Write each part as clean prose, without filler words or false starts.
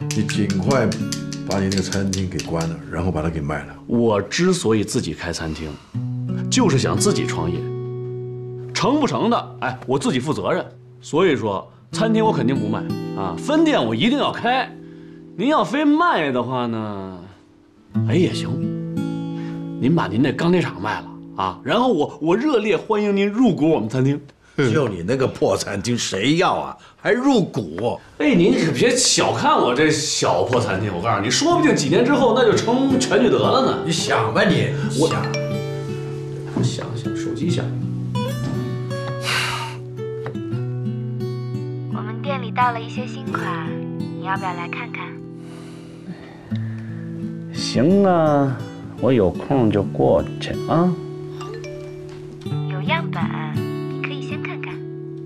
你尽快把你那个餐厅给关了，然后把它给卖了。 我之所以自己开餐厅，就是想自己创业，成不成的，哎，我自己负责任。所以说，餐厅我肯定不卖啊，分店我一定要开。您要非卖的话呢，哎也行，您把您那钢铁厂卖了啊，然后我热烈欢迎您入股我们餐厅。 就你那个破餐厅，谁要啊？还入股？ 哎，您可别小看我这小破餐厅，我告诉你，说不定几年之后那就成全聚德了呢。 你想吧你， 我想手机响。 我们店里到了一些新款，你要不要来看看？ 行啊，我有空就过去啊。 有样本，你可以先看看。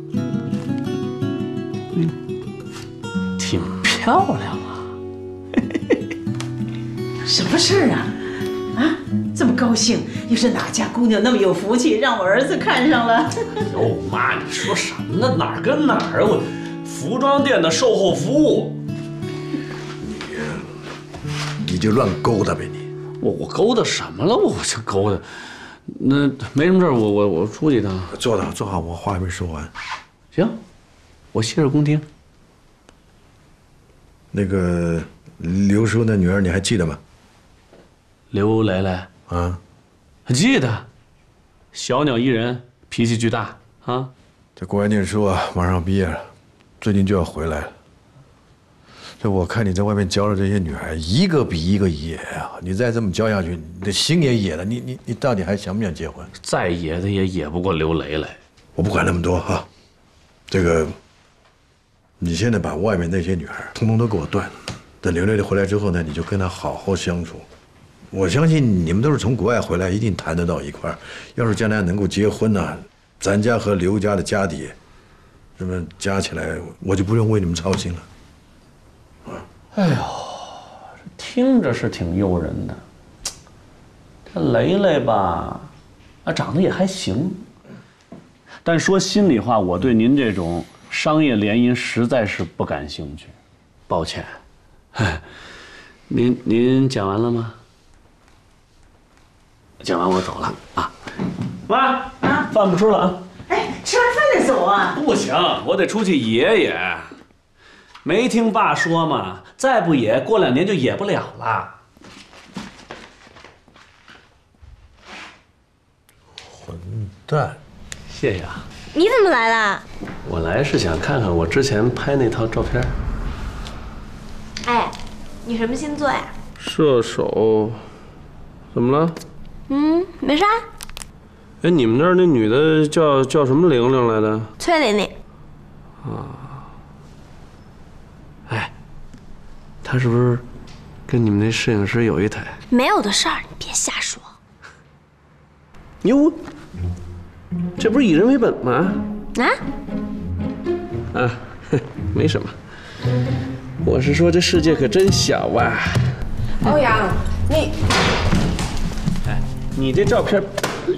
挺漂亮啊。 什么事儿啊？啊，这么高兴，又是哪家姑娘那么有福气，让我儿子看上了？ 哟妈，你说什么呢？哪儿跟哪儿啊？我服装店的售后服务。 你就乱勾搭呗你。 我勾搭什么了？我这勾搭，那没什么事儿，我出去一趟。 坐好，我话还没说完。 行，我歇着恭听。 那个刘叔那女儿你还记得吗？ 刘蕾蕾啊， 记得，小鸟依人，脾气巨大啊。 在国外念书啊，马上毕业了，最近就要回来了。这我看你在外面教的这些女孩，一个比一个野啊！你再这么教下去，你的心也野了。你到底还想不想结婚？ 再野的也野不过刘蕾蕾。 我不管那么多哈，这个，你现在把外面那些女孩通通都给我断了。等刘蕾蕾回来之后呢，你就跟她好好相处。我相信你们都是从国外回来，一定谈得到一块儿。要是将来能够结婚呢，咱家和刘家的家底，那么加起来，我就不用为你们操心了。 哎呦，听着是挺诱人的。这蕾蕾吧，啊，长得也还行。但说心里话，我对您这种商业联姻实在是不感兴趣，抱歉。您讲完了吗？讲完我走了啊。妈啊，饭不吃了啊。 哎，吃完饭再走啊？ 不行，我得出去野野。没听爸说嘛，再不野，过2年就野不了了。 混蛋！ 谢谢啊。 你怎么来了？ 我来是想看看我之前拍那套照片。 哎，你什么星座呀？ 射手，怎么了？ 没啥。 哎，你们那儿那女的叫什么玲玲来的？ 崔玲玲。 哎，她是不是跟你们那摄影师有一腿？ 没有的事儿，你别瞎说。 哟，这不是以人为本吗？ 啊？ 没什么。我是说这世界可真小啊。 欧阳，你， 哎，你这照片，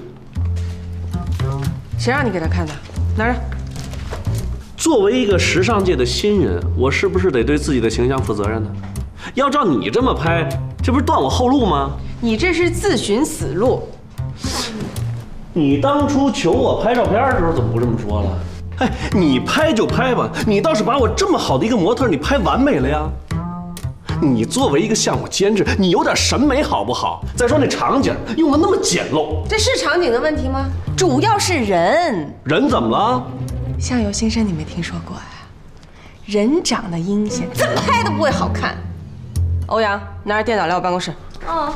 谁让你给他看的？拿着。 作为一个时尚界的新人，我是不是得对自己的形象负责任呢？要照你这么拍，这不是断我后路吗？ 你这是自寻死路。 你当初求我拍照片的时候，怎么不这么说了？哎，你拍就拍吧，你倒是把我这么好的一个模特，你拍完美了呀。你作为一个项目监制，你有点审美好不好？再说那场景用的那么简陋， 这是场景的问题吗？主要是人。 人怎么了？ 相由心生，你没听说过呀？人长得阴险，怎么拍都不会好看。欧阳，拿着电脑来我办公室。 哦。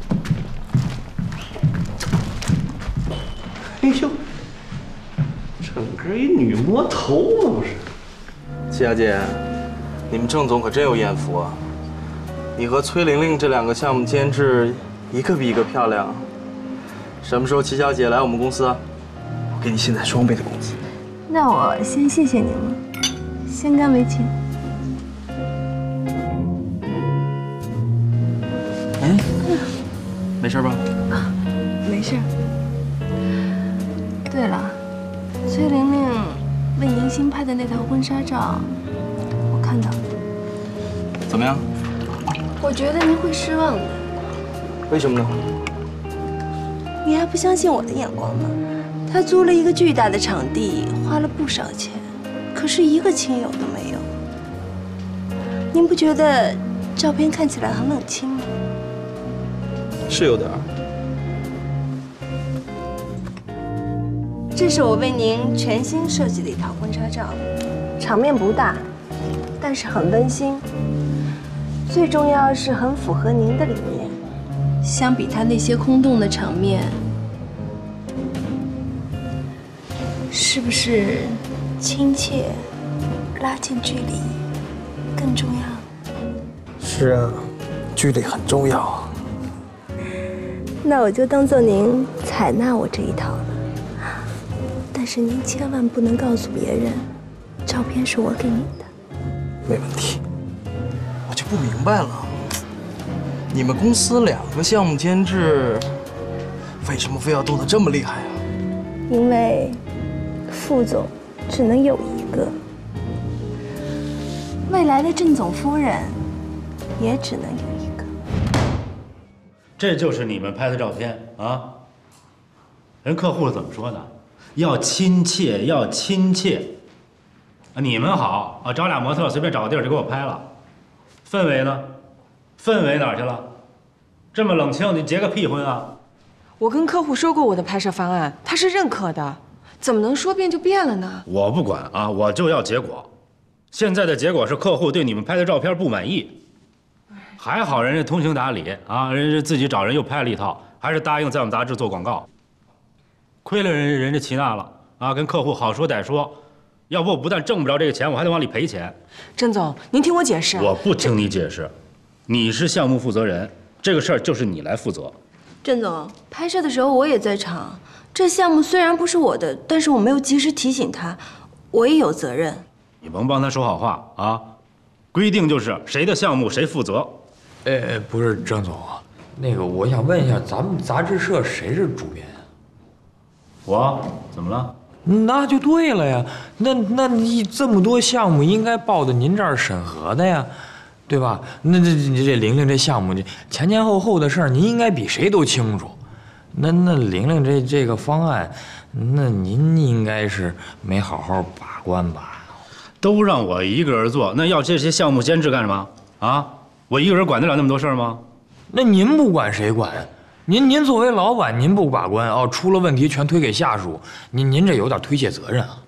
哎呦，整个一女魔头嘛不是？ 季小姐，你们郑总可真有眼福啊！你和崔玲玲这2个项目监制，一个比一个漂亮。什么时候齐小姐来我们公司啊？我给你现在双倍的工资。 那我先谢谢您了，先干为敬。 没事吧？ 没事。对了，崔玲玲为迎新拍的那套婚纱照，我看到了。 怎怎么样？ 我觉得您会失望的。 为什么呢？ 你还不相信我的眼光吗？他租了一个巨大的场地，花了不少钱，可是一个亲友都没有。您不觉得照片看起来很冷清吗？ 是有点儿。 这是我为您全新设计的一套婚纱照，场面不大，但是很温馨。最重要是很符合您的理念。相比他那些空洞的场面，是不是亲切、拉近距离更重要？ 是啊，距离很重要。 那我就当做您采纳我这一套了。但是您千万不能告诉别人，照片是我给你的。 没问题。 我就不明白了，你们公司2个项目监制，为什么非要斗得这么厉害啊？ 因为副总只能有一个，未来的郑总夫人也只能有一个。 这就是你们拍的照片啊？人客户怎么说的？要亲切，要亲切。你们好啊，找俩模特随便找个地儿就给我拍了。氛围呢？氛围哪儿去了？这么冷清，你结个屁婚啊？ 我跟客户说过我的拍摄方案，他是认可的，怎么能说变就变了呢？ 我不管啊，我就要结果。现在的结果是客户对你们拍的照片不满意。还好人家通情达理啊，人家自己找人又拍了一套，还是答应在我们杂志做广告。亏了人家齐娜了啊，跟客户好说歹说，要不我不但挣不着这个钱，我还得往里赔钱。 郑总，您听我解释。 我不听你解释，你是项目负责人，这个事儿就是你来负责。 郑总，拍摄的时候我也在场，这项目虽然不是我的，但是我没有及时提醒他，我也有责任。 你甭帮他说好话啊！规定就是谁的项目谁负责。 不是郑总，那个我想问一下，咱们杂志社谁是主编啊？ 我怎么了？ 那就对了呀，那你这么多项目应该报到您这儿审核的呀，对吧？那这玲玲这项目，前前后后的事儿，您应该比谁都清楚。那玲玲这个方案，那您应该是没好好把关吧？ 都让我一个人做，那要这些项目监制干什么啊？我一个人管得了那么多事儿吗？ 那您不管谁管？您作为老板，您不把关哦，出了问题全推给下属，您这有点推卸责任啊。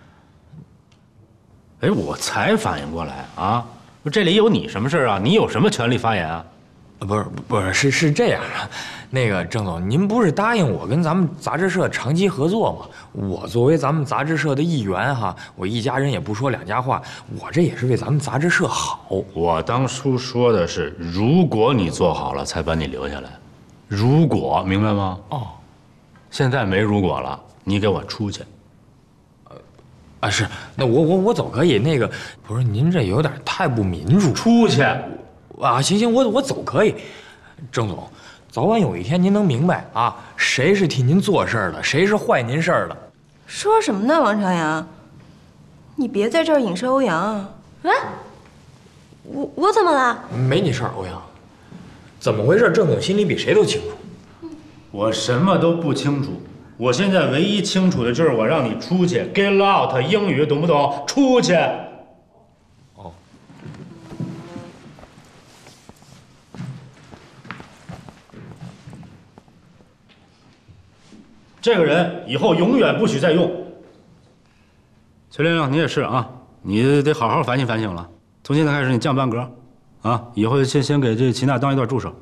哎，我才反应过来啊，这里有你什么事啊？你有什么权利发言啊？ 不是，是这样啊，那个郑总，您不是答应我跟咱们杂志社长期合作吗？我作为咱们杂志社的一员哈，我一家人也不说两家话，我这也是为咱们杂志社好。 我当初说的是，如果你做好了，才把你留下来。如果明白吗？哦，现在没如果了，你给我出去。 是，那我走可以。那个不是您这有点太不民主。 出去。 啊，行，我走可以。郑总，早晚有一天您能明白啊，谁是替您做事儿的，谁是坏您事儿的。 说什么呢，王朝阳？你别在这儿影射欧阳啊！啊，我怎么了？ 没你事儿，欧阳。怎么回事？郑总心里比谁都清楚。 我什么都不清楚，我现在唯一清楚的就是我让你出去 ，get out， 英语懂不懂？出去。 哦。 这个人以后永远不许再用。崔玲玲，你也是啊，你得好好反省反省了。从现在开始，你降半格，啊，以后先给这齐娜当一段助手。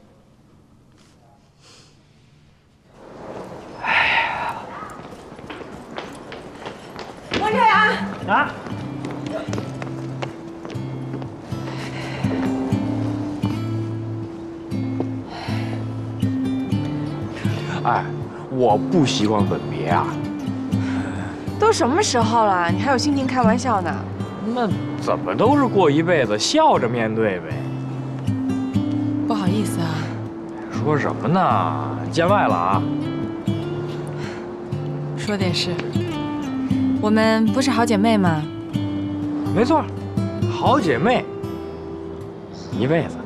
王朝阳啊！ 哎，我不习惯吻别啊。 都什么时候了，你还有心情开玩笑呢？ 那怎么都是过一辈子，笑着面对呗。 不好意思啊。 说什么呢？见外了啊。 说的也是。我们不是好姐妹吗？ 没错，好姐妹。 一辈子。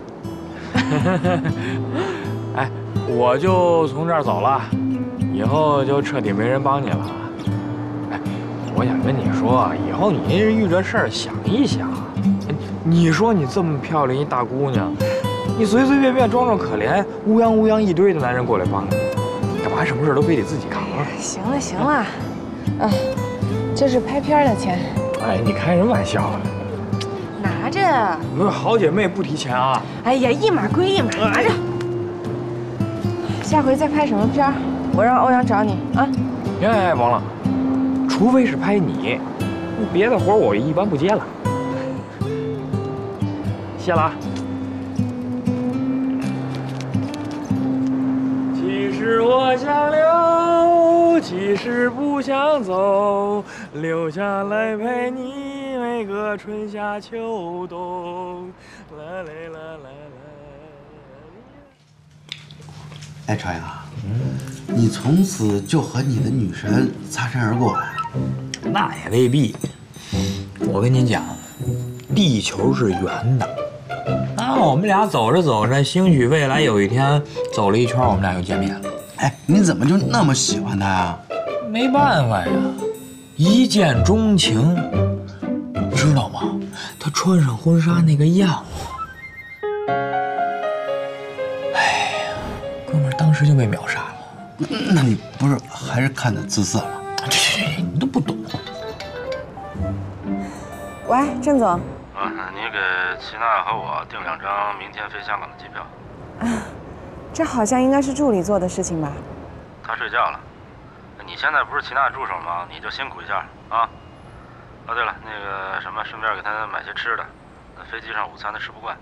哎，我就从这儿走了，以后就彻底没人帮你了。哎，我想跟你说，以后你遇这事儿想一想，你说你这么漂亮一大姑娘，你随随便便装装可怜，乌泱乌泱一堆的男人过来帮你，干嘛什么事都非得自己扛啊？ 行了行了，哎，这是拍片的钱。 哎，你开什么玩笑啊？ 拿着。 我们好姐妹不提钱啊。 哎呀，一码归一码，拿着。下回再拍什么片儿，我让欧阳找你啊。 哎，王了，除非是拍你，别的活我一般不接了。谢了啊。其实我想留，其实不想走，留下来陪你每个春夏秋冬。啦啦啦啦啦。 哎，朝阳，你从此就和你的女神擦身而过了？ 那也未必。我跟你讲，地球是圆的。啊，我们俩走着走着，兴许未来有一天走了一圈，我们俩又见面了。 哎，你怎么就那么喜欢他呀？ 没办法呀，一见钟情，知道吗？他穿上婚纱那个样子，哎呀，哥们儿当时就被秒杀了。 那你不是还是看他姿色吗？ 这你都不懂。 喂，郑总。 你给齐娜和我订2张明天飞香港的机票。 这好像应该是助理做的事情吧？ 他睡觉了。你现在不是齐娜助手吗？你就辛苦一下啊。哦，对了，那个什么，顺便给他买些吃的，飞机上午餐他吃不惯。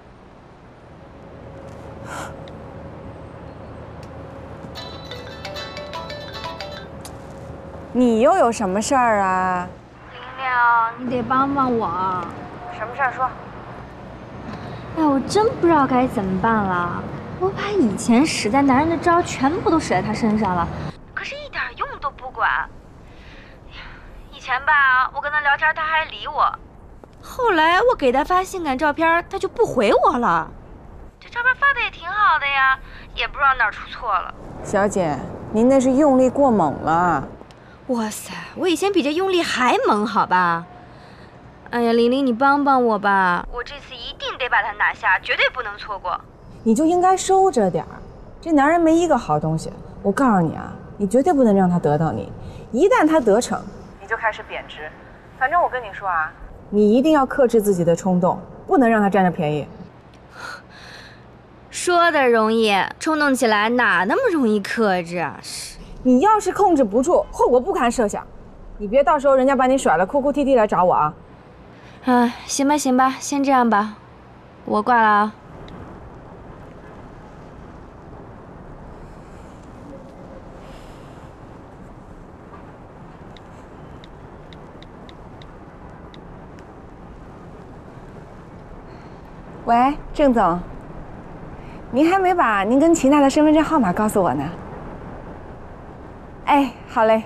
你又有什么事儿啊？ 玲玲，你得帮帮我。 什么事儿说？ 哎，我真不知道该怎么办了。我把以前使在男人的招全部都使在他身上了，可是一点用都不管。以前吧，我跟他聊天他还理我，后来我给他发性感照片，他就不回我了。这照片发的也挺好的呀，也不知道哪儿出错了。 小姐，您那是用力过猛了。 哇塞，我以前比这用力还猛，好吧？哎呀，玲玲，你帮帮我吧，我这次一定得把他拿下，绝对不能错过。 你就应该收着点儿，这男人没一个好东西。我告诉你啊，你绝对不能让他得到你，一旦他得逞，你就开始贬值。反正我跟你说啊，你一定要克制自己的冲动，不能让他占着便宜。 说的容易，冲动起来哪那么容易克制啊？是。 你要是控制不住，后果不堪设想。你别到时候人家把你甩了，哭哭啼啼来找我啊！ 行吧行吧，先这样吧，我挂了啊。 喂，郑总，您还没把您跟齐娜的身份证号码告诉我呢。哎，好嘞。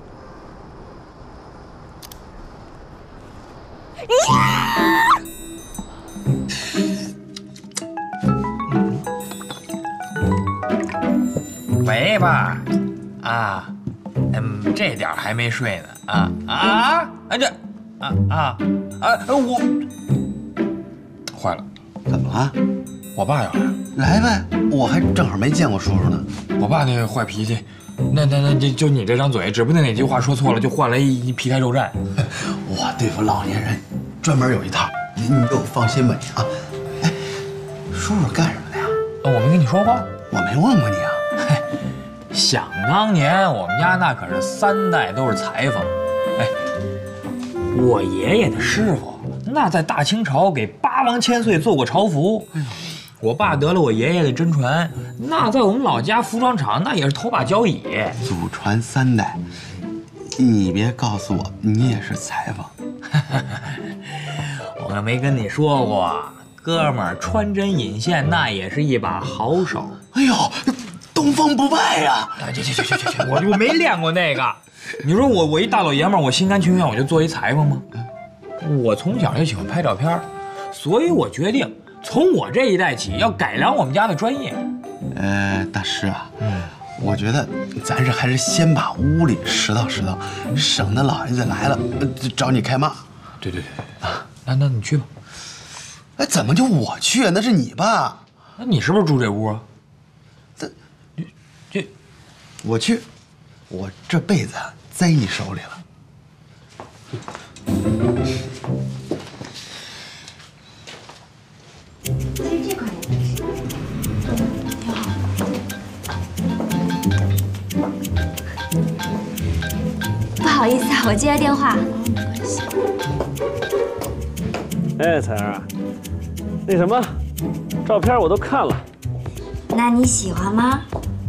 喂，爸，啊，这点还没睡呢，我坏了， 怎么了？ 我爸要来了。 来呗，我还正好没见过叔叔呢。 我爸那个坏脾气，那就你这张嘴，指不定哪句话说错了，就换来一皮开肉绽。 我对付老年人专门有一套，你就放心吧你啊。哎，叔叔干什么的呀？ 我没跟你说过， 我没问过你啊。 嘿，想当年我们家那可是3代都是裁缝，哎，我爷爷的师傅那在大清朝给8王千岁做过朝服。我爸得了我爷爷的真传，那在我们老家服装厂那也是头把交椅。 祖传3代，你别告诉我你也是裁缝。 我可没跟你说过，哥们儿穿针引线那也是一把好手。 哎呦，东方不败呀！ 去，我没练过那个。你说我一大老爷们儿，我心甘情愿我就做一裁缝吗？我从小就喜欢拍照片，所以我决定从我这一代起要改良我们家的专业。 大师啊，我觉得咱是还是先把屋里拾掇拾掇，省得老爷子来了找你开骂。 对啊，那你去吧。 哎，怎么就我去啊？那是你吧？ 那你是不是住这屋啊？ 我去，我这辈子栽你手里了。 其实这款也是，挺好。不好意思啊，我接个电话。没关系。 哎，彩儿啊，那什么，照片我都看了， 那你喜欢吗？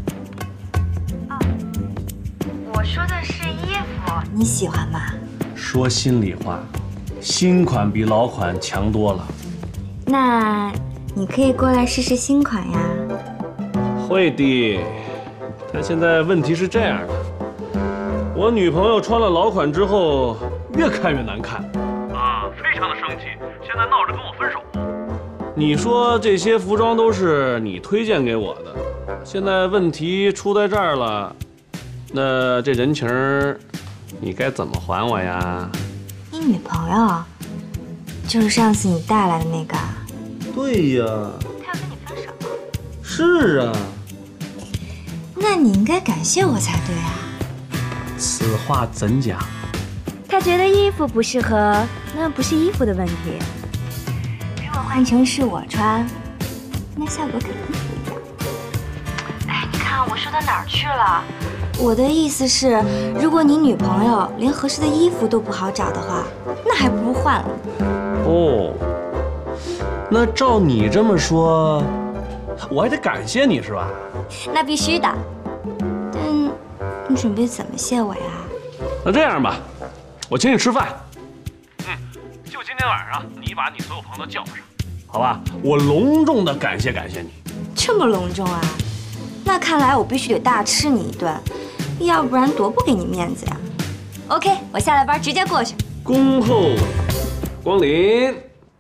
我说的是衣服，你喜欢吗？ 说心里话，新款比老款强多了。 那你可以过来试试新款呀。 会的，但现在问题是这样的，我女朋友穿了老款之后，越看越难看，非常的生气，现在闹着跟我分手。你说这些服装都是你推荐给我的，现在问题出在这儿了，那这人情你该怎么还我呀？ 你女朋友就是上次你带来的那个？ 对呀。 她要跟你分手？ 是啊。 那你应该感谢我才对啊。 此话怎讲？ 他觉得衣服不适合，那不是衣服的问题。如果换成是我穿，那效果肯定不一样。哎，你看我说到哪儿去了？我的意思是，如果你女朋友连合适的衣服都不好找的话，那还不如换了。 哦，那照你这么说，我还得感谢你是吧？ 那必须的。但你准备怎么谢我呀？ 那这样吧，我请你吃饭。就今天晚上，你把你所有朋友都叫上，好吧？我隆重的感谢你。 这么隆重啊？那看来我必须得大吃你一顿，要不然多不给你面子呀。OK， 我下了班直接过去。 恭候光临。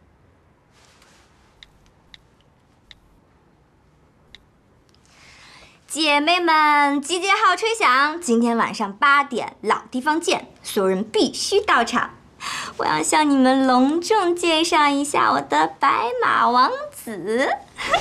姐妹们，集结号吹响，今天晚上8点，老地方见，所有人必须到场。我要向你们隆重介绍一下我的白马王子。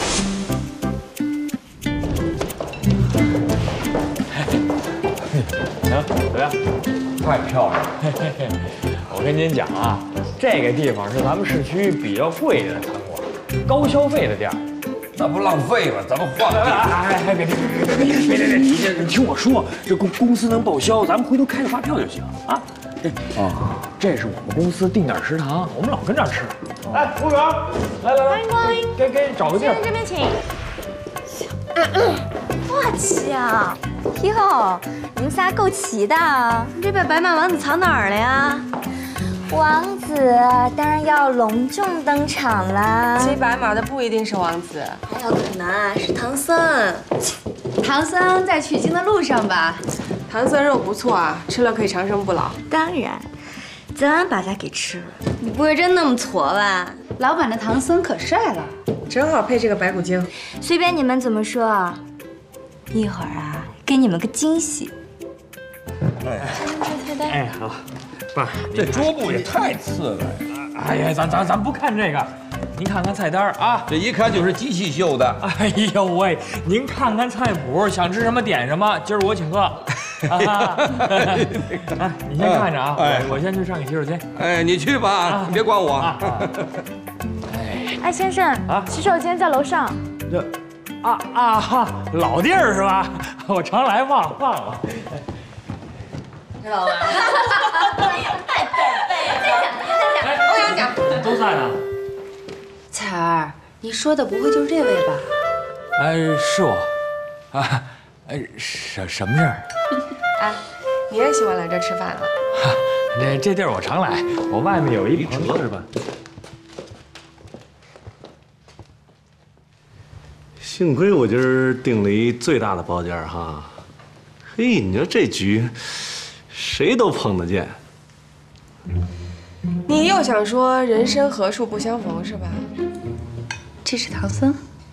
怎么样？太漂亮了！我跟您讲啊，这个地方是咱们市区比较贵的餐馆，高消费的店。 那不浪费吗？咱们换个地方。 哎，别，你听我说，这公司能报销，咱们回头开个发票就行啊。这是我们公司定点食堂，我们老跟这儿吃。哎，服务员，来， 欢迎光临， 给找个地儿。 先生这边请。哇，齐啊！哟，你们仨够齐的。你这把白马王子藏哪儿了呀？王子当然要隆重登场啦。 骑白马的不一定是王子，还有可能啊是唐僧。 唐僧在取经的路上吧？ 唐僧肉不错啊，吃了可以长生不老。 当然，咱把它给吃了。你不会真那么矬吧？ 老板的唐僧可帅了， 正好配这个白骨精。 随便你们怎么说，一会儿啊，给你们个惊喜。 哎，好，爸， 这桌布也太次了。 哎呀，咱不看这个，您看看菜单啊， 这一看就是机器绣的。 哎呦喂，您看看菜谱，想吃什么点什么，今儿我请客。你先看着啊，我先去上个洗手间。 哎，你去吧，你别管我。 哎，先生啊，洗手间在楼上。 这，老地儿是吧？我常来忘了。 老板，太宝贝了！再讲，我跟你讲， 都在呢。 彩儿，你说的不会就是这位吧？ 哎，是我。啊，什么事儿？ 啊，你也喜欢来这儿吃饭啊？ 这地儿我常来，我外面有一朋友是吧？ 幸亏我今儿订了一最大的包间哈。嘿，你说这局。谁都碰得见。 你又想说人生何处不相逢是吧？ 这是唐僧。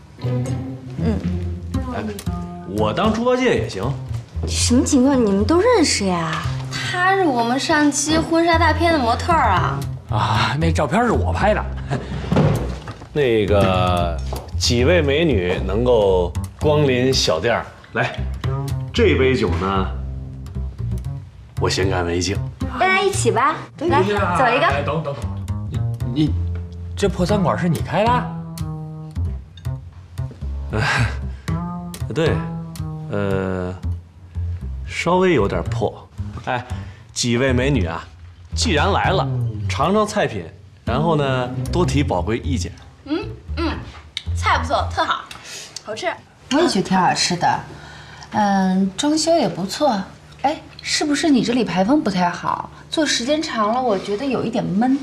哎，我当猪八戒也行。 什么情况？你们都认识呀？ 他是我们上期婚纱大片的模特啊。 啊，那照片是我拍的。 那个几位美女能够光临小店儿，来，这杯酒呢，我先干为敬。 大家一起吧，来，走一个。 等，你这破餐馆是你开的？ 对，稍微有点破。哎，几位美女啊，既然来了，尝尝菜品，然后呢，多提宝贵意见。 菜不错，特好，好吃。 我也觉得挺好吃的，装修也不错。哎，是不是你这里排风不太好？坐时间长了，我觉得有一点闷。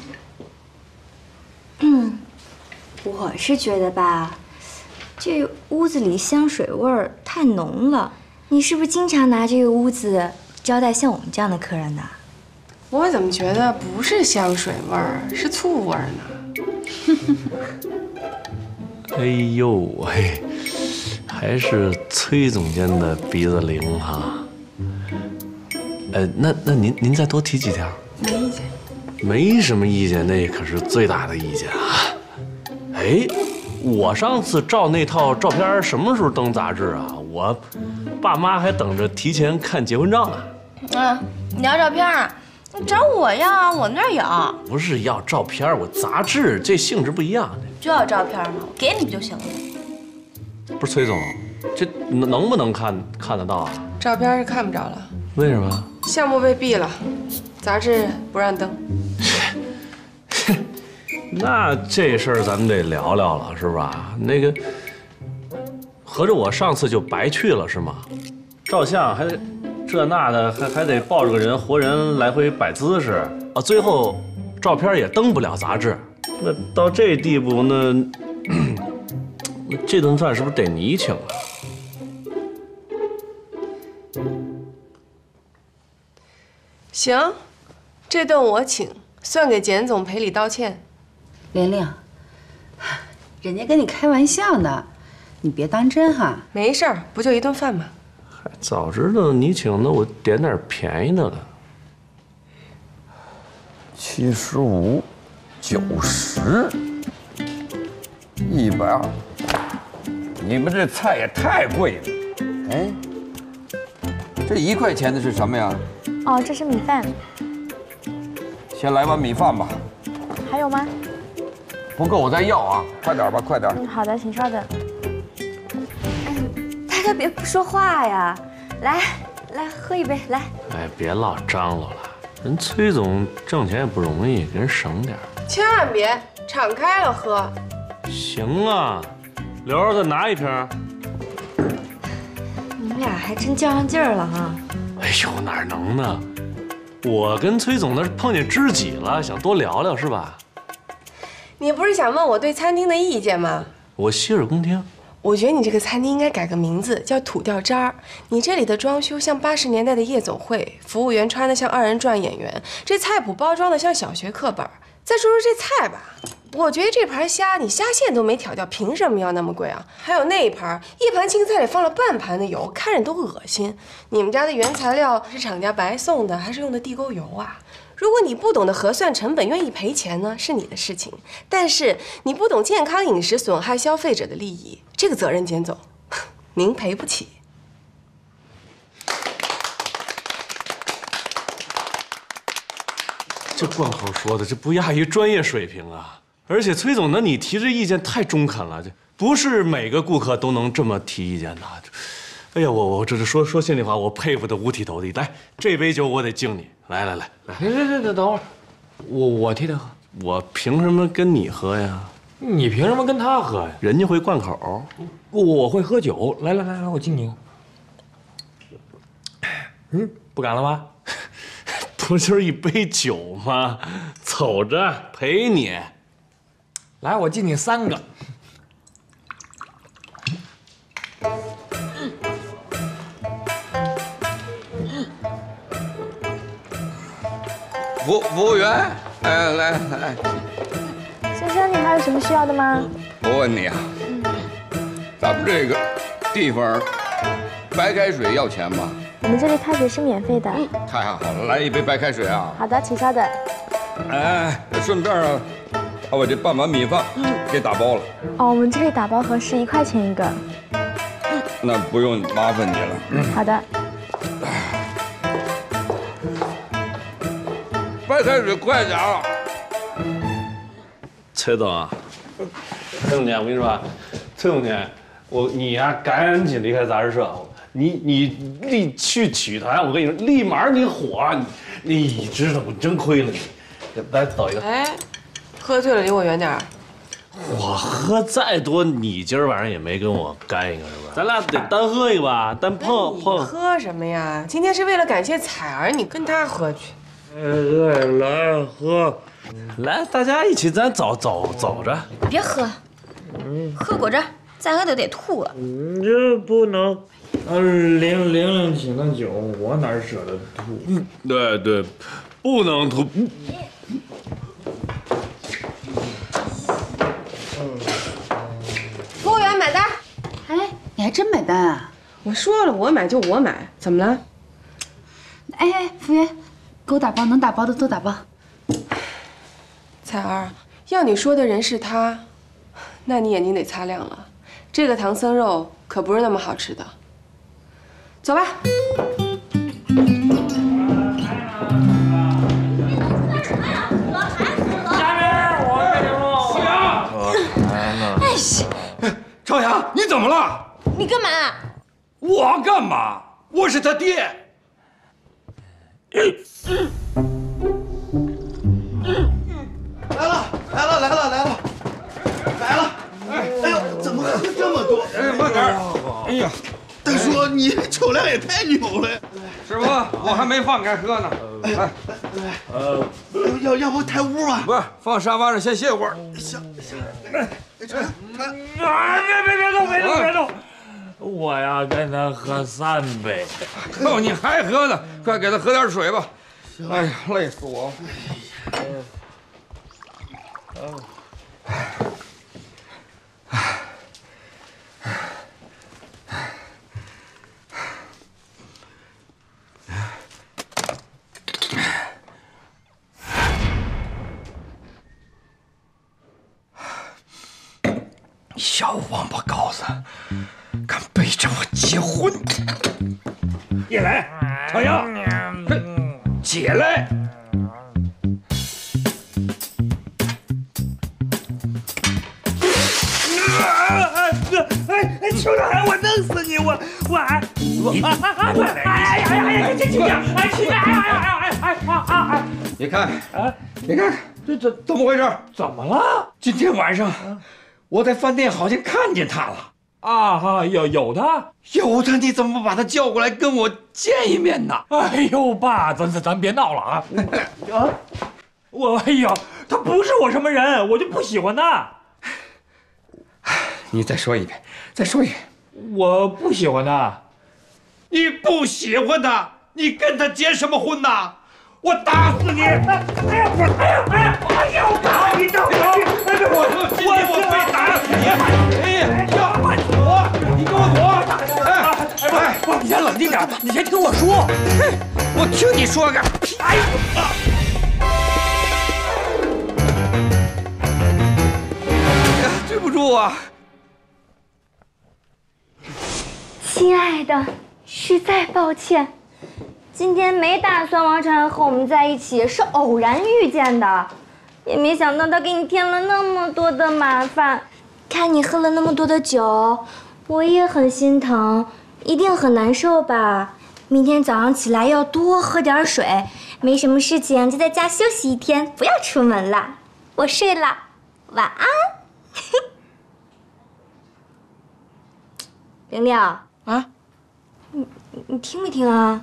我是觉得吧，这屋子里香水味儿太浓了。你是不是经常拿这个屋子招待像我们这样的客人呢？ 我怎么觉得不是香水味儿，是醋味儿呢？ 哎呦喂，还是崔总监的鼻子灵哈。那您再多提几条。 没意见。 没什么意见，那可是最大的意见啊。哎，我上次照那套照片什么时候登杂志啊？我爸妈还等着提前看结婚照呢。 你要照片啊？你找我要，我那儿有。 不是要照片，我杂志这性质不一样。 就要照片吗？我给你不就行了？ 不是崔总，这能不能看得到啊？ 照片是看不着了。 为什么？ 项目被毙了，杂志不让登。 那这事儿咱们得聊聊了，是吧？那个，合着我上次就白去了是吗？照相还这那的，还得抱着个人活人来回摆姿势啊，最后照片也登不了杂志。那到这地步，那这顿饭是不是得你请啊？ 行，这顿我请，算给简总赔礼道歉。 玲玲，人家跟你开玩笑呢，你别当真哈。 没事儿，不就一顿饭吗？ 早知道你请，那我点点便宜的了。 75、90、120，你们这菜也太贵了。哎，这1块钱的是什么呀？ 哦，这是米饭。 先来碗米饭吧。 还有吗？ 不够我再要啊！快点吧，快点。 好的，请稍等。大家别不说话呀，来，喝一杯，来。 哎，别老张罗了，人崔总挣钱也不容易，给人省点。 千万别敞开了喝。 行啊，刘儿再拿一瓶。 你们俩还真较上劲儿了哈。 哎呦，哪能呢？我跟崔总那是碰见知己了，想多聊聊是吧？ 你不是想问我对餐厅的意见吗？ 我洗耳恭听。 我觉得你这个餐厅应该改个名字，叫土掉渣儿。你这里的装修像80年代的夜总会，服务员穿的像2人转演员，这菜谱包装的像小学课本。再说说这菜吧，我觉得这盘虾你虾线都没挑掉，凭什么要那么贵啊？还有那一盘青菜里放了半盘的油，看着都恶心。你们家的原材料是厂家白送的，还是用的地沟油啊？如果你不懂得核算成本，愿意赔钱呢，是你的事情。但是你不懂健康饮食损害消费者的利益，这个责任简总，您赔不起。 这贯口说的，这不亚于专业水平啊！而且崔总，那你提这意见太中肯了，这不是每个顾客都能这么提意见的。哎呀，我这是说心里话，我佩服的五体投地。来，这杯酒我得敬你。来， 别，等会儿，我替他喝。 我凭什么跟你喝呀？ 你凭什么跟他喝呀？ 人家会贯口， 我会喝酒。来，我敬你一个。不敢了吧？ 不就是一杯酒吗？瞅着陪你。 来，我敬你3个。 服务员，来， 先生， 先你还有什么需要的吗？ 我问你啊，咱们这个地方白开水要钱吗？ 我们这里开水是免费的。 太好了，来一杯白开水啊！ 好的，请稍等。 哎，顺便啊，把我这半碗米饭给打包了。 哦，我们这里打包盒是1块钱一个。 那不用麻烦你了。 好的。 白开水快点啊！ 崔总啊，崔总监，我跟你说，崔总监，你呀，赶紧离开杂志社，你去曲坛，我跟你说，立马你火，你知道我真亏了你。来倒一个。 哎，喝醉了离我远点儿。 我喝再多，你今儿晚上也没跟我干一个是吧？咱俩得单喝一个吧，单碰。 你喝什么呀？今天是为了感谢彩儿，你跟她喝去。 来喝，来，大家一起，咱走着。 别喝，喝果汁，再喝就得吐了。 你这不能，玲请的酒，我哪舍得吐？ 对，不能吐。 服务员买单。 哎，你还真买单啊？ 我说了，我买就我买，怎么了？ 哎，服务员，给我打包，能打包的都打包。 彩儿，要你说的人是他，那你眼睛得擦亮了。这个唐僧肉可不是那么好吃的。走吧。 哎西，朝阳，你怎么了？ 你干嘛？ 我干嘛？我是他爹。 来了！哎呦，怎么喝这么多？ 哎，慢点！哎呀， 大叔，你酒量也太牛了！ 师傅，我还没放开喝呢。来， 要不抬屋吧？ 不是，放沙发上先歇会儿。 行， 别动！我呀跟他喝3杯。 哦，你还喝呢？快给他喝点水吧。哎呀，累死我！小王八羔子，敢背着我结婚！你来，朝阳，起来！ 邱大海，我弄死你！ 你看，这怎么回事？ 怎么了？ 今天晚上我在饭店好像看见他了。 啊，有他， 你怎么不把他叫过来跟我见一面呢？ 哎呦，爸，咱别闹了啊！他不是我什么人，我就不喜欢他。 你再说一遍， 我不喜欢他。 你不喜欢他，你跟他结什么婚呐？我打死你！哎呀！打你等等！我非打死你！哎呀，你给我躲！ 哎，你先冷静点，你先听我说。 我听你说个屁！哎呀！对不住啊。 亲爱的，实在抱歉，今天没打算王晨和我们在一起，是偶然遇见的，也没想到他给你添了那么多的麻烦。看你喝了那么多的酒，我也很心疼，一定很难受吧？明天早上起来要多喝点水，没什么事情就在家休息1天，不要出门了。我睡了，晚安。玲玲啊，你听没听啊？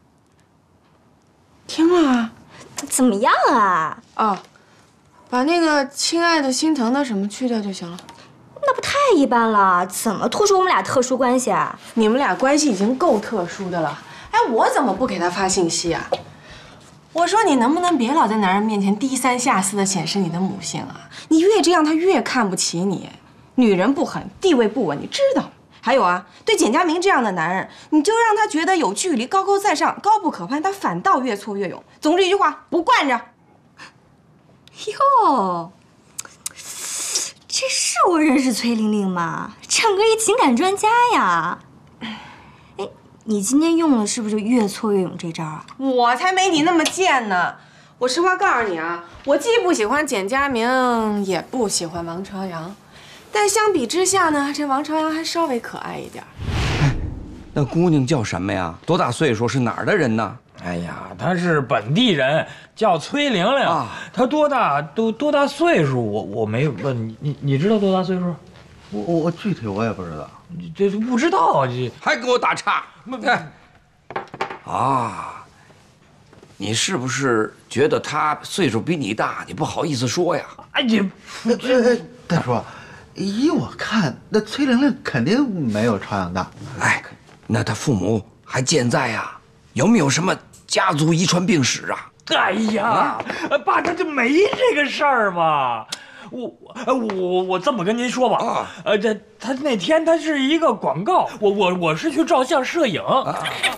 听了啊。 怎么样啊？ 哦，把那个亲爱的、心疼的什么去掉就行了。 那不太一般了，怎么突出我们俩特殊关系啊？ 你们俩关系已经够特殊的了。哎，我怎么不给他发信息啊？ 我说你能不能别老在男人面前低三下四的显示你的母性啊？你越这样，他越看不起你。女人不狠，地位不稳，你知道。还有啊，对简佳明这样的男人，你就让他觉得有距离，高高在上，高不可攀，他反倒越挫越勇。总之一句话，不惯着。 哟，这是我认识崔玲玲吗？整个一情感专家呀！哎，你今天用的是不是就越挫越勇这招啊？ 我才没你那么贱呢！我实话告诉你啊，我既不喜欢简佳明，也不喜欢王朝阳，但相比之下呢，这王朝阳还稍微可爱一点。 哎，那姑娘叫什么呀？多大岁数？是哪儿的人呢？ 哎呀，她是本地人，叫崔玲玲。啊、她多大岁数？我没问你知道多大岁数？ 我具体我也不知道。 这不知道，这还给我打岔？哎，啊，你是不是觉得她岁数比你大，你不好意思说呀？ 哎呀， 大叔，依我看，那崔玲玲肯定没有朝阳大。 哎，那她父母还健在呀？有没有什么家族遗传病史啊？ 哎呀，爸，他就没这个事儿嘛。我这么跟您说吧，他那天他是一个广告，我是去照相摄影。要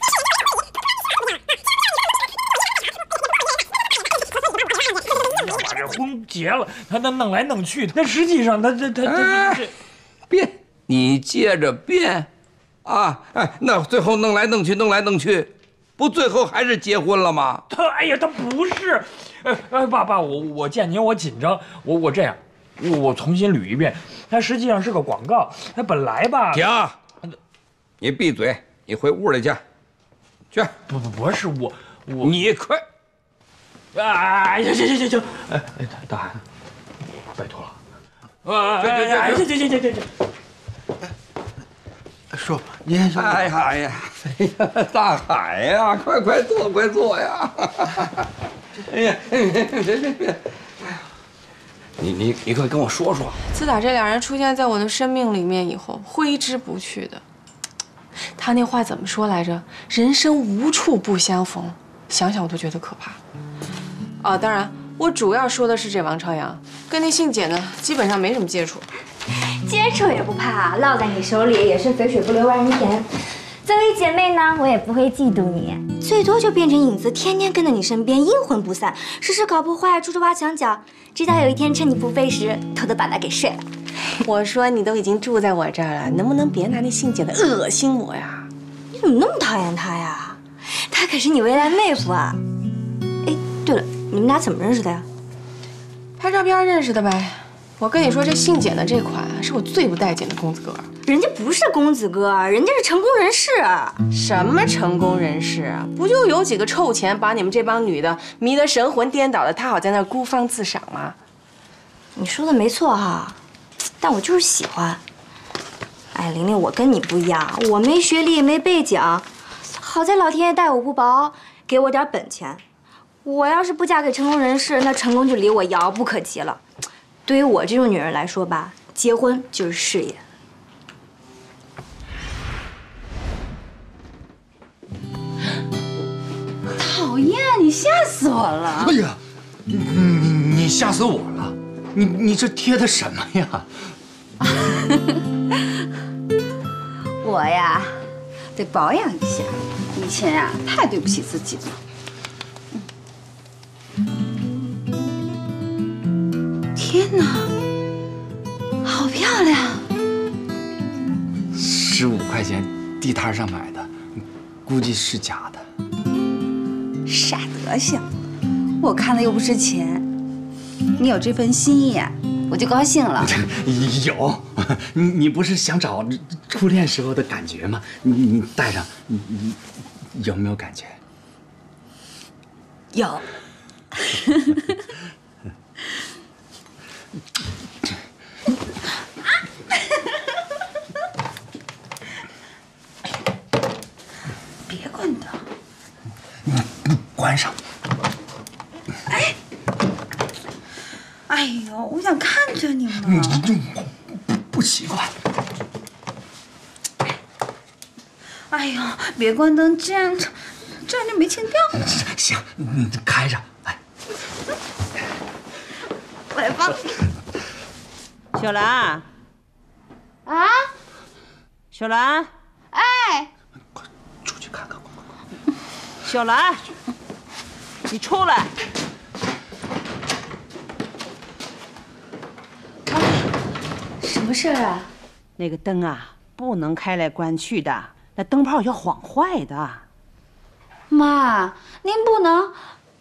把这婚结了，他弄来弄去，那实际上他编，你接着编，啊，哎，那最后弄来弄去。不，最后还是结婚了吗？ 哎呀，他不是，爸，我见您我紧张，我这样，我重新捋一遍，它实际上是个广告，它本来吧。 停，你闭嘴，你回屋里去，去。 不是我， 你快， 哎，行，哎，大海，拜托了，行。 叔，您先休息。 哎呀，大海呀，快坐呀！哎呀，别，你快跟我说说。 自打这俩人出现在我的生命里面以后，挥之不去的。他那话怎么说来着？人生无处不相逢，想想我都觉得可怕。啊，当然，我主要说的是这王朝阳，跟那姓简的基本上没什么接触。 接触也不怕，落在你手里也是肥水不流外人田。作为姐妹呢，我也不会嫉妒你，最多就变成影子，天天跟在你身边，阴魂不散，时时搞破坏，处处挖墙脚，直到有一天趁你不备时，偷偷把他给睡了。 我说你都已经住在我这儿了，能不能别拿那姓简的恶心我呀？ 你怎么那么讨厌他呀？他可是你未来妹夫啊！哎，对了，你们俩怎么认识的呀？ 拍照片认识的呗。我跟你说，这姓简的这款是我最不待见的公子哥。 人家不是公子哥，人家是成功人士。 什么成功人士啊？不就有几个臭钱把你们这帮女的迷得神魂颠倒的，他好在那儿孤芳自赏吗？ 你说的没错哈，但我就是喜欢。哎，玲玲，我跟你不一样，我没学历，没背景，好在老天爷待我不薄，给我点本钱。我要是不嫁给成功人士，那成功就离我遥不可及了。对于我这种女人来说吧，结婚就是事业。 讨厌，你吓死我了！ 哎呀，你吓死我了！你这贴的什么呀？ 我呀，得保养一下。以前呀，太对不起自己了。天哪，好漂亮 ！15块钱地摊上买的，估计是假的。 傻德行，我看了又不值钱。你有这份心意啊，我就高兴了。 有，你不是想找初恋时候的感觉吗？你戴上，你有没有感觉？ 有。别关灯！ 关上！ 哎呦，我想看着你嘛。 不习惯。 哎呦，别关灯，这样站着没情调。 行，你开着。哎， 来吧。 小兰。 啊？ 小兰。 哎。 快出去看看，快！ 小兰，你出来。 什么事儿啊？ 那个灯啊，不能开来关去的，那灯泡要晃坏的。 妈，您不能，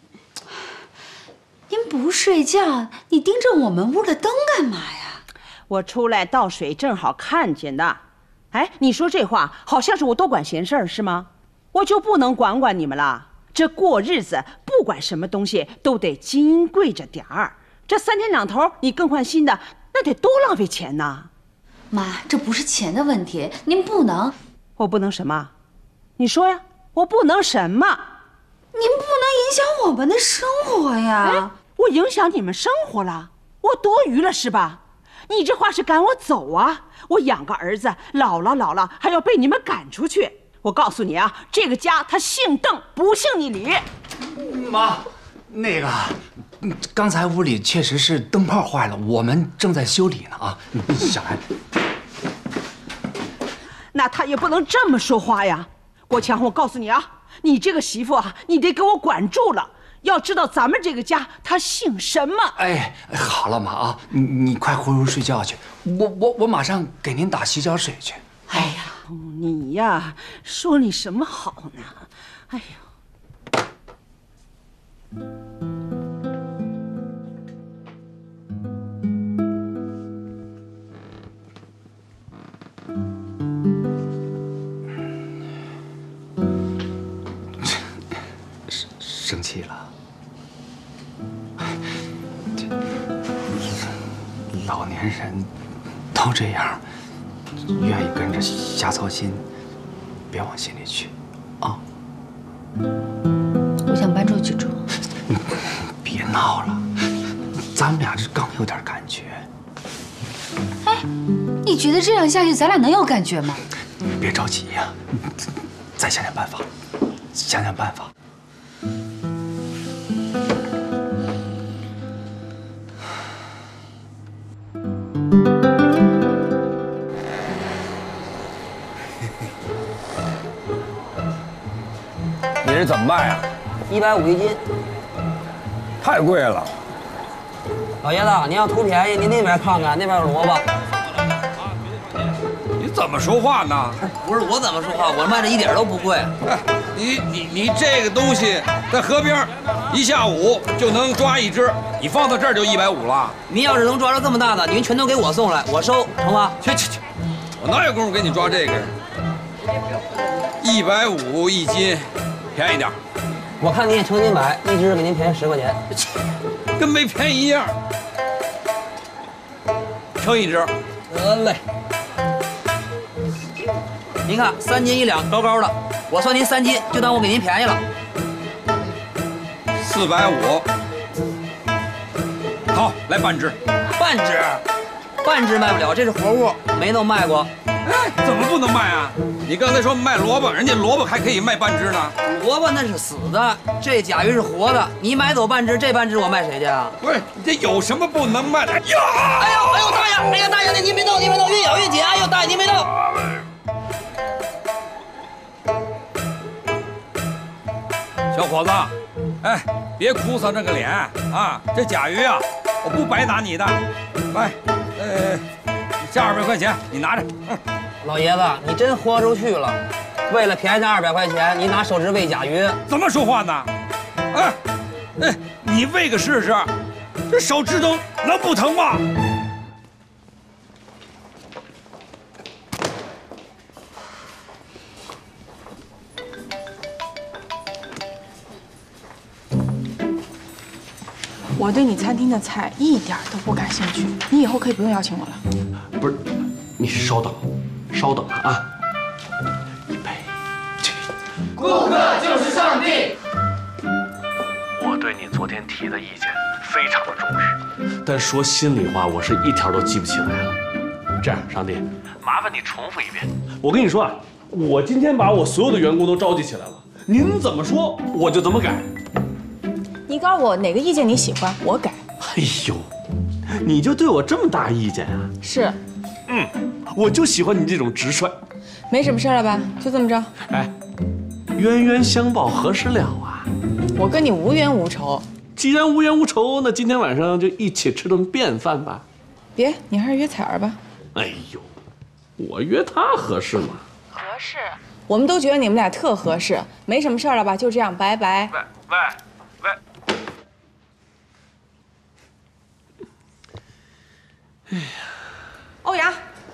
您不睡觉，你盯着我们屋的灯干嘛呀？ 我出来倒水，正好看见的。哎，你说这话好像是我多管闲事儿是吗？我就不能管管你们了？这过日子，不管什么东西都得金贵着点儿。这3天2头你更换新的，那得多浪费钱呐！ 妈，这不是钱的问题，您不能。 我不能什么？你说呀，我不能什么？ 您不能影响我们的生活呀！ 哎，我影响你们生活了？我多余了是吧？你这话是赶我走啊？我养个儿子，老了还要被你们赶出去？我告诉你啊，这个家他姓邓，不姓你李。 妈，那个，刚才屋里确实是灯泡坏了，我们正在修理呢啊。小兰， 那他也不能这么说话呀！国强，我告诉你啊，你这个媳妇啊，你得给我管住了。要知道咱们这个家他姓什么？ 哎，好了妈啊，你快回屋睡觉去，我马上给您打洗脚水去。 哎呀，你呀，说你什么好呢？哎呀。 生气了？老年人都这样，愿意跟着瞎操心，别往心里去，啊。 我想搬出去住。 别闹了，咱们俩这刚有点感觉。 哎，你觉得这样下去咱俩能有感觉吗？ 别着急呀，再想想办法，想想办法。 你这怎么卖呀 ？150一斤， 太贵了。 老爷子，您要图便宜，您那边看看，那边有萝卜。 你怎么说话呢？ 不是我怎么说话，我卖的一点都不贵。 你这个东西在河边1下午就能抓1只，你放到这儿就150了。 您要是能抓到这么大的，您全都给我送来，我收，成吗？ 去，我哪有功夫给你抓这个？150一斤，便宜点。 我看您也成斤买，一只给您便宜10块钱， 跟没便宜一样。称1只。 得嘞。您看3斤1两，高高的，我算您3斤，就当我给您便宜了。 450。好，来半只。 半只卖不了，这是活物，没能卖过。 哎，怎么不能卖啊？你刚才说卖萝卜，人家萝卜还可以卖半只呢。 萝卜那是死的，这甲鱼是活的。你买走半只，这半只我卖谁去啊？ 不是，这有什么不能卖的？哎呦， 大爷，哎呀，大爷，那您别动，越咬越紧。哎呦，大爷您别动。 小伙子，哎，别哭丧这个脸啊！这甲鱼啊，我不白拿你的。来，这200块钱你拿着。 老爷子，你真豁出去了，为了便宜这200块钱，你拿手指喂甲鱼？ 怎么说话呢？哎，你喂个试试，这手指头能不疼吗？ 我对你餐厅的菜一点都不感兴趣，你以后可以不用邀请我了。 不是，你稍等啊！预备，起。 顾客就是上帝。 我对你昨天提的意见非常的重视，但说心里话，我是一条都记不起来了。这样，上帝，麻烦你重复一遍。我跟你说啊，我今天把我所有的员工都召集起来了。 您怎么说我就怎么改。 你告诉我哪个意见你喜欢，我改。 哎呦，你就对我这么大意见啊？ 是。 我就喜欢你这种直率。 没什么事了吧？就这么着。 哎，冤冤相报何时了啊？ 我跟你无冤无仇。 既然无冤无仇，那今天晚上就一起吃顿便饭吧。 别，你还是约彩儿吧。 哎呦，我约她合适吗？ 合适。我们都觉得你们俩特合适。没什么事了吧？就这样，拜拜。 喂。 哎呀，欧阳。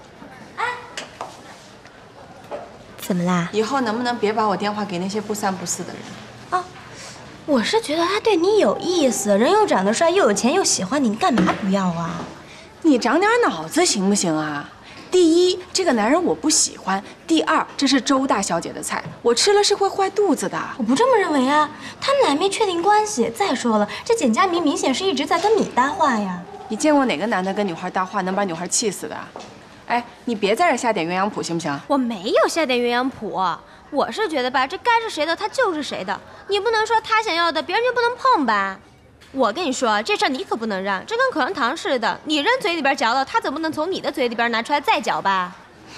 怎么啦？ 以后能不能别把我电话给那些不三不四的人？ 哦，我是觉得他对你有意思，人又长得帅，又有钱，又喜欢你，你干嘛不要啊？ 你长点脑子行不行啊？第一，这个男人我不喜欢；第二，这是周大小姐的菜，我吃了是会坏肚子的。 我不这么认为啊，他们俩没确定关系。再说了，这简佳明明显是一直在跟你搭话呀。 你见过哪个男的跟女孩搭话能把女孩气死的？哎，你别在这下点鸳鸯谱行不行？ 我没有下点鸳鸯谱，我是觉得吧，这该是谁的他就是谁的，你不能说他想要的别人就不能碰吧？我跟你说，这事儿你可不能让，这跟口香糖似的，你扔嘴里边嚼了，他总不能从你的嘴里边拿出来再嚼吧？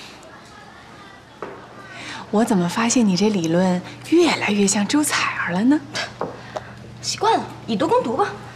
我怎么发现你这理论越来越像周采儿了呢？ 习惯了，以毒攻毒吧。